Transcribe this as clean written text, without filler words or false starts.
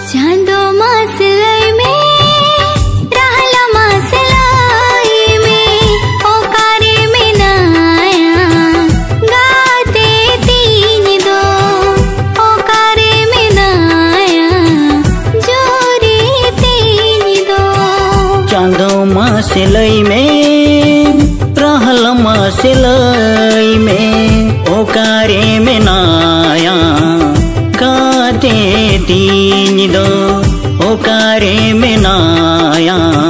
चांदो मासलाई में रहला मासलाई में ओकारे में नाया गाते तीन दो ओकारे में नाया जोरे तीन दो। चांदो मासलाई में रहला मासलाई में ओकारे में नाया गाते तीन दो ओकारे में नाया